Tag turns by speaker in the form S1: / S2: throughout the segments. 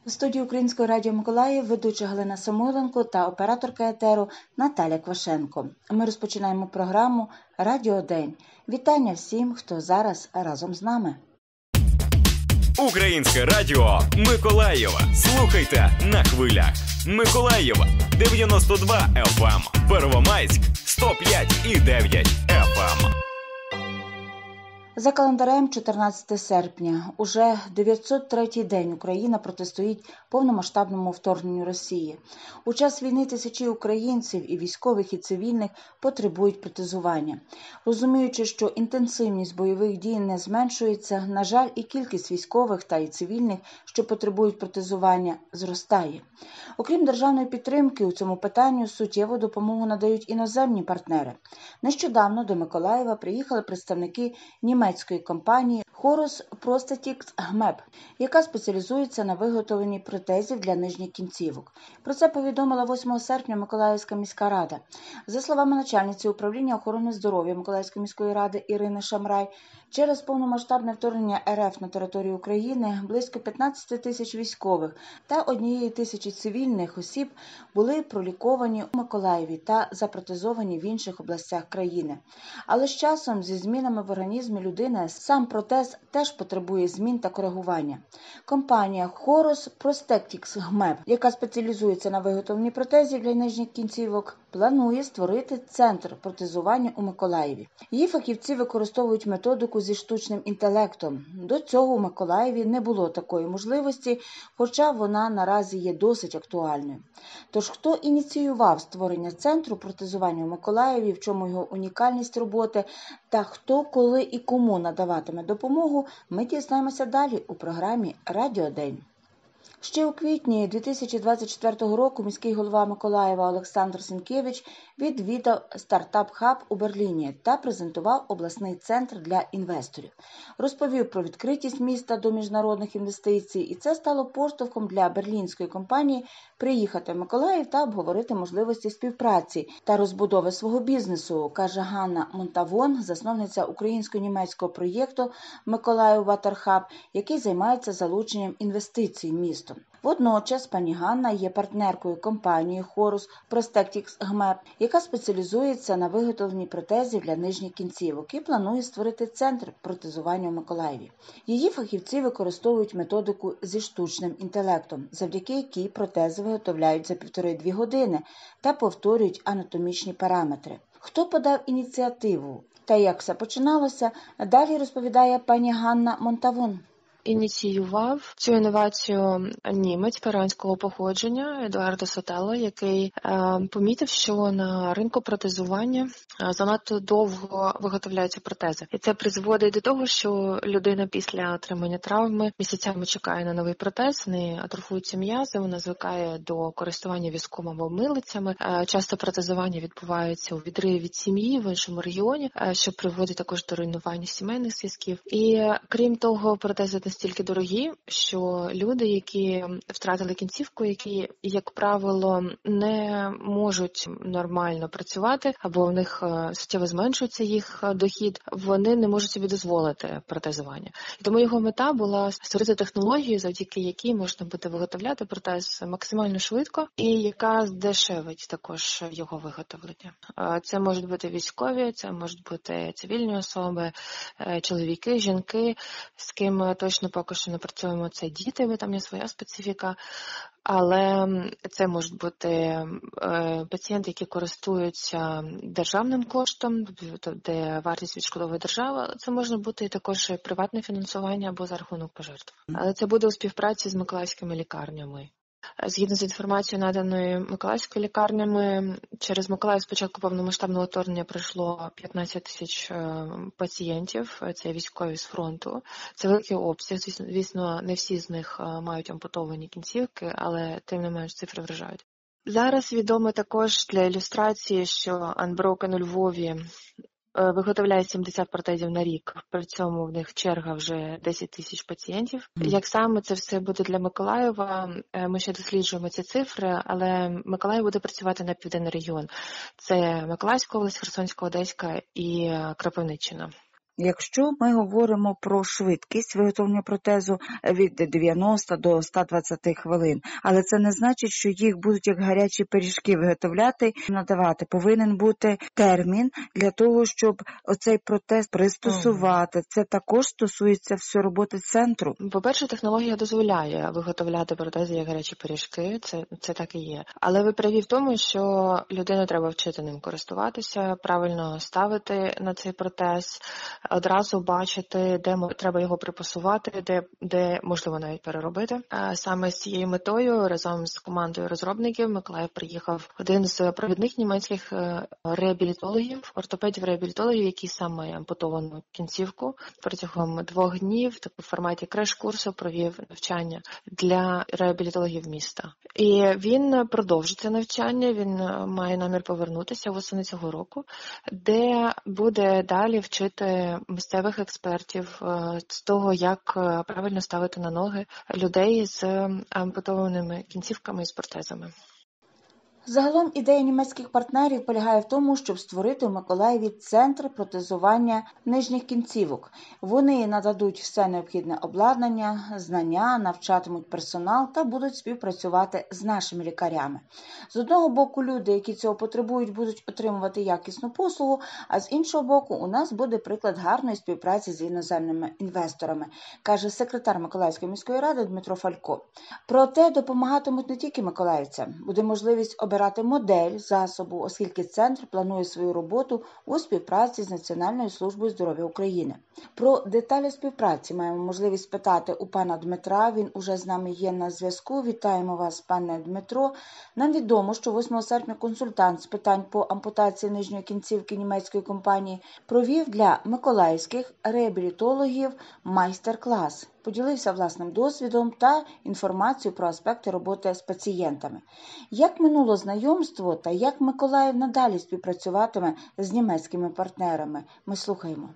S1: У студії Українського радіо Миколаїв ведуча Галина Самойленко та операторка етеру Наталя Квашенко. Ми розпочинаємо програму «Радіо День». Вітання всім, хто зараз разом з нами.
S2: Українське радіо Миколаєва. Слухайте на хвилях. Миколаєва 92 FM, Первомайськ 105,9 FM.
S1: За календарем 14 серпня. Уже 903-й день Україна протистоїть повномасштабному вторгненню Росії. У час війни тисячі українців, і військових, і цивільних, потребують протезування. Розуміючи, що інтенсивність бойових дій не зменшується, на жаль, і кількість військових та і цивільних, що потребують протезування, зростає. Окрім державної підтримки, у цьому питанню суттєву допомогу надають іноземні партнери. Нещодавно до Миколаєва приїхали представники німецької компанії Horus Prosthetics GmbH, яка спеціалізується на виготовленні протезів для нижніх кінцівок. Про це повідомила 8 серпня Миколаївська міська рада. За словами начальниці управління охорони здоров'я Миколаївської міської ради Ірини Шамрай, через повномасштабне вторгнення РФ на територію України близько 15 тисяч військових та 1 тисячі цивільних осіб були проліковані у Миколаєві та запротезовані в інших областях країни. Але з часом, зі змінами в організмі людини, сам протез теж потребує змін та коригування. Компанія Horus Prosthetics GmbH, яка спеціалізується на виготовленні протезів для нижніх кінцівок, планує створити центр протезування у Миколаєві. Її фахівці використовують методику зі штучним інтелектом. До цього у Миколаєві не було такої можливості, хоча вона наразі є досить актуальною. Тож, хто ініціював створення центру протезування у Миколаєві, в чому його унікальність роботи, та хто, коли і кому надаватиме допомогу, ми дізнаємося далі у програмі «Радіо День». Ще у квітні 2024 року міський голова Миколаєва Олександр Сінкевич відвідав стартап-хаб у Берліні та презентував обласний центр для інвесторів. Розповів про відкритість міста до міжнародних інвестицій, і це стало поштовхом для берлінської компанії приїхати в Миколаїв та обговорити можливості співпраці та розбудови свого бізнесу, каже Ганна Монтавон, засновниця українсько-німецького проєкту «Миколаїв Ватерхаб», який займається залученням інвестицій в місто. Водночас пані Ганна є партнеркою компанії Horus Prosthetics GmbH, яка спеціалізується на виготовленні протезів для нижніх кінцівок і планує створити центр протезування у Миколаєві. Її фахівці використовують методику зі штучним інтелектом, завдяки якій протези виготовляють за 1,5-2 години та повторюють анатомічні параметри. Хто подав ініціативу та як все починалося, далі розповідає пані Ганна Монтавон.
S3: Ініціював цю інновацію німець перуанського походження Едуардо Сотелло, який помітив, що на ринку протезування занадто довго виготовляються протези. І це призводить до того, що людина після отримання травми місяцями чекає на новий протез, не атрофуються м'язи, вона звикає до користування візком або милицями. Часто протезування відбувається у відриві від сім'ї в іншому регіоні, що приводить також до руйнування сімейних зв'язків. І крім того, протези настільки дорогі, що люди, які втратили кінцівку, які, як правило, не можуть нормально працювати, або в них суттєво зменшується їх дохід, вони не можуть собі дозволити протезування. І тому його мета була створити технологію, завдяки якій можна буде виготовляти протез максимально швидко і яка здешевить також його виготовлення. Це можуть бути військові, це можуть бути цивільні особи, чоловіки, жінки, з ким точно поки що не працюємо, це діти, бо там є своя специфіка, але це можуть бути пацієнти, які користуються державним коштом, де вартість відшкодовує держава, це може бути і також приватне фінансування або за рахунок пожертв. Але це буде у співпраці з миколаївськими лікарнями. Згідно з інформацією, наданою Миколаївськими лікарнями, через Миколаїв з початку повномасштабного вторгнення пройшло 15 тисяч пацієнтів, це військові з фронту. Це великий обсяг, звісно, не всі з них мають ампутовані кінцівки, але тим не менш цифри вражають. Зараз відомо також для ілюстрації, що Unbroken у Львові виготовляє 70 протезів на рік, при цьому в них черга вже 10 тисяч пацієнтів. Як саме це все буде для Миколаєва, ми ще досліджуємо ці цифри, але Миколаїв буде працювати на південний регіон. Це Миколаївська область, Херсонська, Одеська і Кропивниччина.
S1: Якщо ми говоримо про швидкість виготовлення протезу від 90 до 120 хвилин, але це не значить, що їх будуть як гарячі пиріжки виготовляти, надавати. Повинен бути термін для того, щоб оцей протез пристосувати. Це також стосується всього роботи центру.
S3: По-перше, технологія дозволяє виготовляти протези як гарячі пиріжки, це так і є. Але ви праві в тому, що людину треба вчити ним користуватися, правильно ставити на цей протез, одразу бачити, де треба його припасувати, де можливо навіть переробити. Саме з цією метою разом з командою розробників Миколаїв приїхав один з провідних німецьких реабілітологів, ортопедів-реабілітологів, який сам має ампутовану кінцівку. Протягом 2 днів в форматі креш-курсу провів навчання для реабілітологів міста. І він продовжить це навчання, він має намір повернутися восени цього року, де буде далі вчити місцевих експертів з того, як правильно ставити на ноги людей з ампутованими кінцівками і з протезами.
S1: Загалом ідея німецьких партнерів полягає в тому, щоб створити в Миколаєві центр протезування нижніх кінцівок. Вони нададуть все необхідне обладнання, знання, навчатимуть персонал та будуть співпрацювати з нашими лікарями. З одного боку, люди, які цього потребують, будуть отримувати якісну послугу, а з іншого боку, у нас буде приклад гарної співпраці з іноземними інвесторами, каже секретар Миколаївської міської ради Дмитро Фалько. Проте допомагатимуть не тільки миколаївцям, буде можливість обирати модель засобу, оскільки центр планує свою роботу у співпраці з Національною службою здоров'я України. Про деталі співпраці маємо можливість спитати у пана Дмитра, він уже з нами є на зв'язку. Вітаємо вас, пане Дмитро. Нам відомо, що 8 серпня консультант з питань по ампутації нижньої кінцівки німецької компанії провів для миколаївських реабілітологів майстер-клас. Поділився власним досвідом та інформацією про аспекти роботи з пацієнтами. Як минуло знайомство та як Миколаїв надалі співпрацюватиме з німецькими партнерами? Ми слухаємо.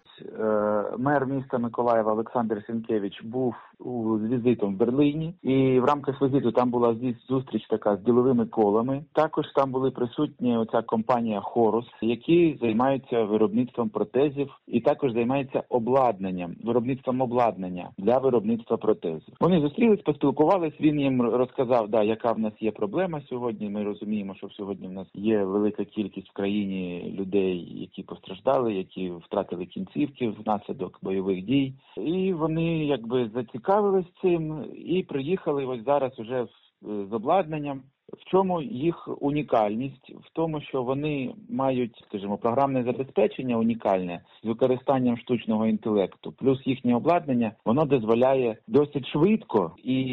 S4: Мер міста Миколаєва Олександр Сінкевич був з візитом в Берліні, і в рамках візиту там була зустріч така з діловими колами. Також там були присутні оця компанія Хорус, які займаються виробництвом протезів і також займаються виробництвом обладнання для виробництва протезів. Вони зустрілись, поспілкувались, він їм розказав, яка в нас є проблема сьогодні. Ми розуміємо, що сьогодні в нас є велика кількість в країні людей, які постраждали, які втратили кінцівки внаслідок бойових дій. І вони зацікавились цим і приїхали ось зараз уже з обладнанням. В чому їх унікальність? В тому, що вони мають, програмне забезпечення унікальне з використанням штучного інтелекту, плюс їхнє обладнання, воно дозволяє досить швидко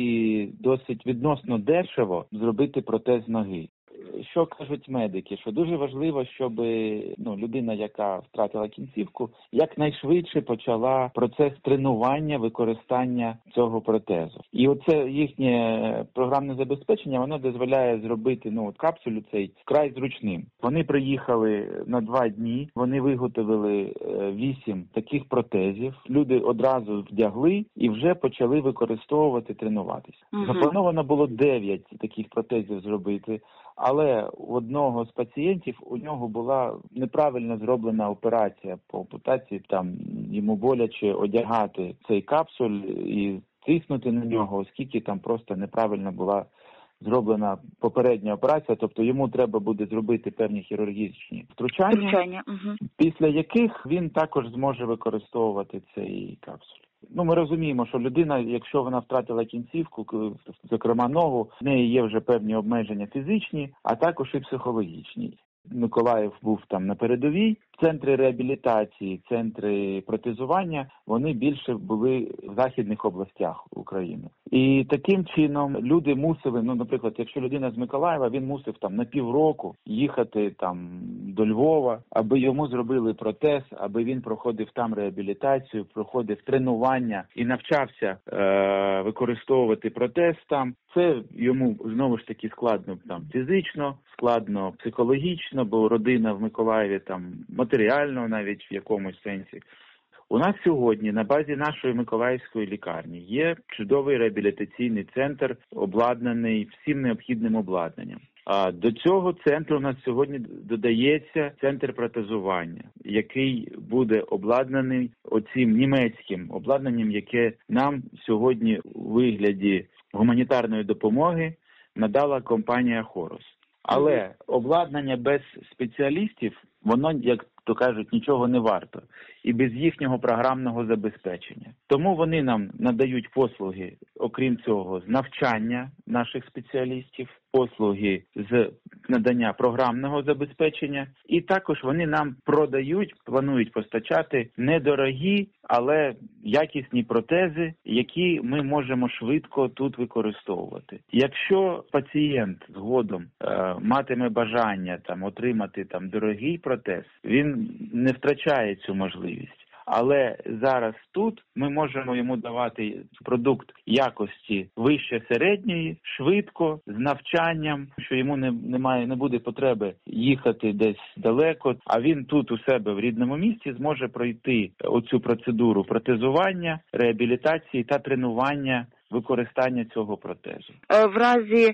S4: і досить відносно дешево зробити протез ноги. Що кажуть медики? Що дуже важливо, щоб людина, яка втратила кінцівку, якнайшвидше почала процес тренування використання цього протезу. І оце їхнє програмне забезпечення, воно дозволяє зробити капсулю цей вкрай зручним. Вони приїхали на 2 дні, вони виготовили 8 таких протезів. Люди одразу вдягли і вже почали використовувати, тренуватися. Заплановано було 9 таких протезів зробити. Але у одного з пацієнтів у нього була неправильно зроблена операція по ампутації, йому боляче одягати цей капсуль і тиснути на нього, оскільки там просто неправильно була зроблена попередня операція, тобто йому треба буде зробити певні хірургічні втручання. Після яких він також зможе використовувати цей капсуль. Ми розуміємо, що людина, якщо вона втратила кінцівку, зокрема ногу, в неї є вже певні обмеження фізичні, а також і психологічні. Миколаїв був там на передовій. Центри реабілітації, центри протезування, вони більше були в західних областях України. І таким чином люди мусили, наприклад, якщо людина з Миколаєва, він мусив на півроку їхати до Львова, аби йому зробили протез, аби він проходив там реабілітацію, проходив тренування і навчався використовувати протез там. Це йому знову ж таки складно фізично, складно психологічно, бо родина в Миколаєві матеріально навіть в якомусь сенсі. У нас сьогодні на базі нашої Миколаївської лікарні є чудовий реабілітаційний центр, обладнаний всім необхідним обладнанням. А до цього центру у нас сьогодні додається центр протезування, який буде обладнаний оцим німецьким обладнанням, яке нам сьогодні у вигляді гуманітарної допомоги надала компанія «Хорос». Але обладнання без спеціалістів, воно, як то кажуть, нічого не варто. І без їхнього програмного забезпечення. Тому вони нам надають послуги, окрім цього, з навчання наших спеціалістів, послуги з надання програмного забезпечення. І також вони нам планують постачати недорогі, але якісні протези, які ми можемо швидко тут використовувати. Якщо пацієнт згодом матиме бажання отримати дорогий протез, він не втрачає цю можливість. Але зараз тут ми можемо йому давати продукт якості вище середньої, швидко, з навчанням, що йому не буде потреби їхати десь далеко, а він тут у себе в рідному місті зможе пройти оцю процедуру протезування, реабілітації та тренування використання цього протезу.
S5: В разі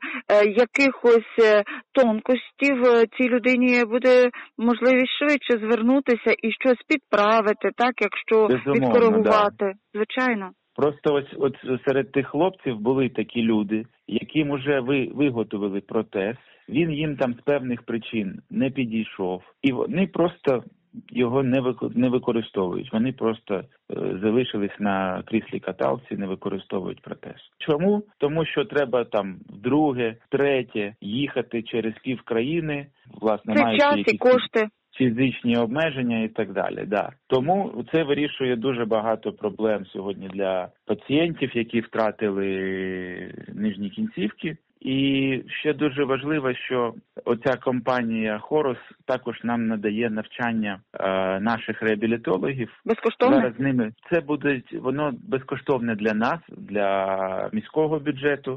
S5: якихось тонкостів цій людині буде можливість швидше звернутися і щось підправити, так, якщо відкоригувати. Да. Звичайно.
S4: Просто ось серед тих хлопців були такі люди, яким уже виготовили протез, він їм з певних причин не підійшов, і вони просто його не використовують. Вони просто залишились на кріслі каталці, не використовують протез. Чому? Тому що треба вдруге, втретє їхати через півкраїни, власне, маючи якісь кошти, фізичні обмеження і так далі. Да. Тому це вирішує дуже багато проблем сьогодні для пацієнтів, які втратили нижні кінцівки. І ще дуже важливо, що оця компанія «Хорос» також нам надає навчання наших реабілітологів.
S5: Безкоштовно?
S4: Зараз з ними воно безкоштовне для нас, для міського бюджету,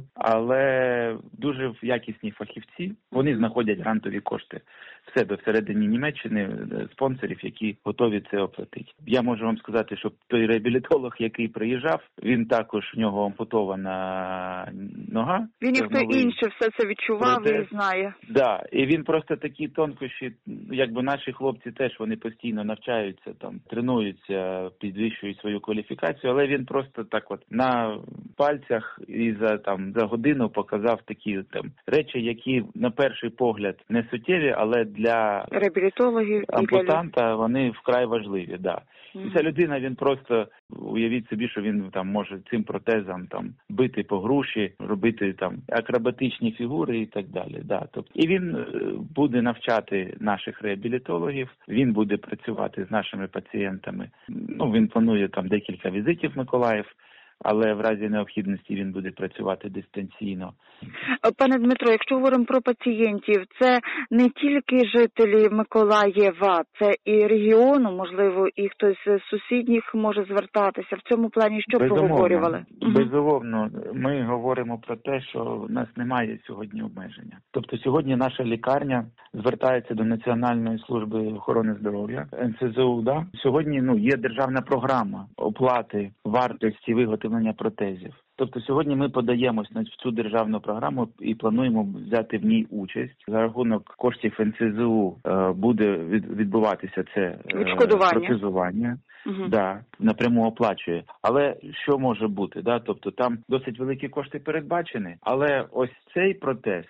S4: але дуже якісні фахівці. Вони знаходять грантові кошти в себе всередині Німеччини, спонсорів, які готові це оплатити. Я можу вам сказати, що той реабілітолог, який приїжджав, він також, в нього ампутована нога.
S5: Він, як хто інший, все це відчував і знає.
S4: Да, і він просто такі тонкощі, якби наші хлопці теж, вони постійно навчаються, тренуються, підвищують свою кваліфікацію, але він просто на пальцях і за годину показав такі речі, які на перший погляд не суттєві, але для
S5: реабілітологів,
S4: ампутанта вони вкрай важливі, да. І ця людина, він просто, уявіть собі, що він може цим протезом бити по груші, робити акробатичні фігури і так далі. Да. Тобто, і він буде навчати наших реабілітологів, він буде працювати з нашими пацієнтами. Він планує декілька візитів в Миколаїв, але в разі необхідності він буде працювати дистанційно.
S5: Пане Дмитро, якщо говоримо про пацієнтів, це не тільки жителі Миколаєва, це і регіону, можливо, і хтось з сусідніх може звертатися. В цьому плані що проговорювали?
S4: Безумовно. Ми говоримо про те, що в нас немає сьогодні обмеження. Тобто сьогодні наша лікарня звертається до Національної служби охорони здоров'я, НСЗУ. Да? Сьогодні є державна програма оплати вартості виготовлення протезів. Тобто сьогодні ми подаємось на цю державну програму і плануємо взяти в ній участь. За рахунок коштів НСЗУ буде відбуватися це протезування. Да, напряму оплачує. Але що може бути? Да? Тобто там досить великі кошти передбачені, але ось цей протез,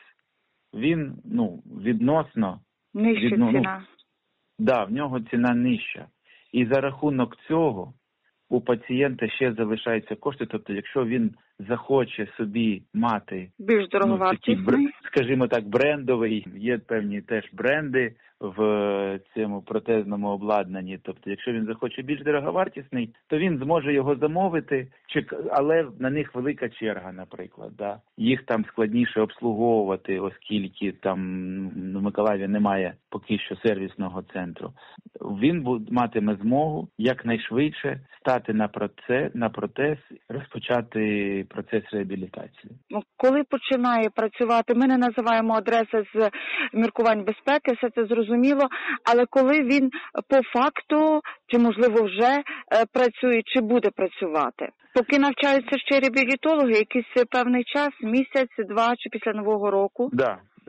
S4: він відносно...
S5: Нижча ціна.
S4: Да, в нього ціна нижча. І за рахунок цього у пацієнта ще залишаються кошти, тобто якщо він захоче собі мати
S5: більш дороговартісний,
S4: скажімо так, брендовий, є певні теж бренди в цьому протезному обладнанні, тобто якщо він захоче більш дороговартісний, то він зможе його замовити, але на них велика черга, наприклад, да. Їх складніше обслуговувати, оскільки в Миколаєві немає поки що сервісного центру. Він матиме змогу якнайшвидше стати на протез, розпочати процес реабілітації.
S5: Коли починає працювати, ми не називаємо адреси з міркувань безпеки, все це зрозуміло, але коли він по факту, чи можливо вже працює, чи буде працювати? Поки навчаються ще реабілітологи, якийсь певний час, місяць, два, чи після Нового року?
S4: Да.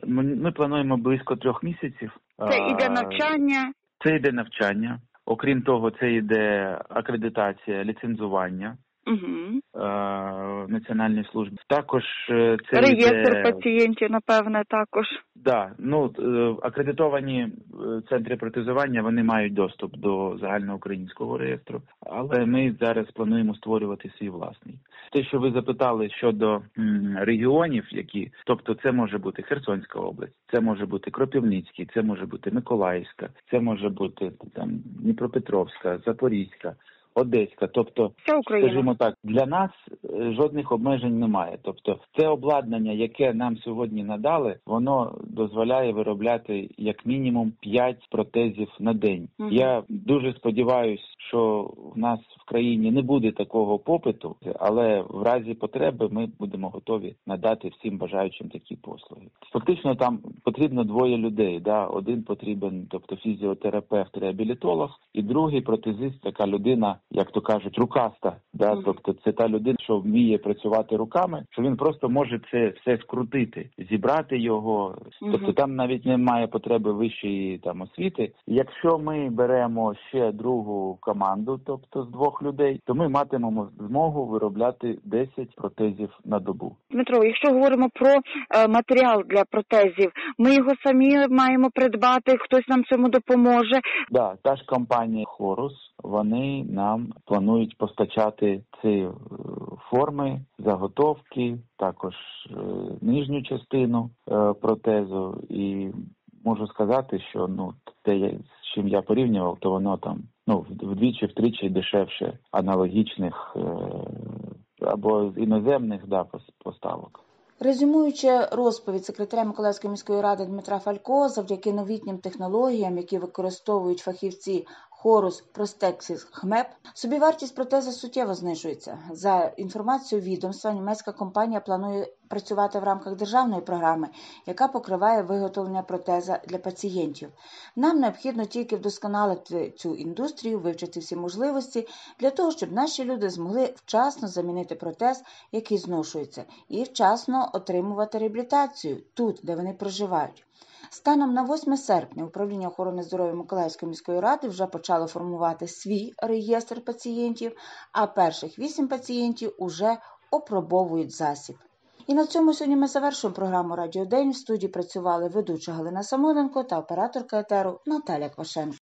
S4: Ми плануємо близько 3 місяців.
S5: Це іде навчання?
S4: Це йде навчання. Окрім того, це йде акредитація, ліцензування.
S5: Угу.
S4: Національній службі. Також це
S5: реєстр пацієнтів, напевне, також.
S4: Да, акредитовані центри протезування, вони мають доступ до загальноукраїнського реєстру, але ми зараз плануємо створювати свій власний. Те, що ви запитали щодо регіонів, тобто це може бути Херсонська область, це може бути Кропивницький, це може бути Миколаївська, це може бути Дніпропетровська, Запорізька, Одеська, тобто, скажімо так, для нас жодних обмежень немає. Тобто, це обладнання, яке нам сьогодні надали, воно дозволяє виробляти як мінімум 5 протезів на день. Я дуже сподіваюся, що в нас в країні не буде такого попиту, але в разі потреби ми будемо готові надати всім бажаючим такі послуги. Фактично там потрібно 2 людей, один потрібен, тобто фізіотерапевт, реабілітолог, і другий протезист, така людина, як то кажуть, рукаста, тобто це та людина, що вміє працювати руками, що він просто може це все скрутити, зібрати його, тобто там навіть немає потреби вищої освіти. Якщо ми беремо ще другу команду, тобто з 2 людей, то ми матимемо змогу виробляти 10 протезів на добу.
S5: Дмитро, якщо говоримо про матеріал для протезів, ми його самі маємо придбати, хтось нам цьому допоможе?
S4: Да, та ж компанія Хорус, вони нам планують постачати ці форми, заготовки, також нижню частину протезу. І можу сказати, що те, з чим я порівнював, то воно там вдвічі-втричі дешевше аналогічних або іноземних поставок.
S1: Резюмуючи розповідь секретаря Миколаївської міської ради Дмитра Фалько, завдяки новітнім технологіям, які використовують фахівці Хорус, Простексіс, ХМЕП, собівартість протеза суттєво знижується. За інформацією відомства, німецька компанія планує працювати в рамках державної програми, яка покриває виготовлення протеза для пацієнтів. Нам необхідно тільки вдосконалити цю індустрію, вивчити всі можливості для того, щоб наші люди змогли вчасно замінити протез, який зношується, і вчасно отримувати реабілітацію тут, де вони проживають. Станом на 8 серпня Управління охорони здоров'я Миколаївської міської ради вже почало формувати свій реєстр пацієнтів, а перших 8 пацієнтів уже опробовують засіб. І на цьому сьогодні ми завершуємо програму «Радіодень». В студії працювали ведуча Галина Самойленко та операторка етеру Наталя Квашенко.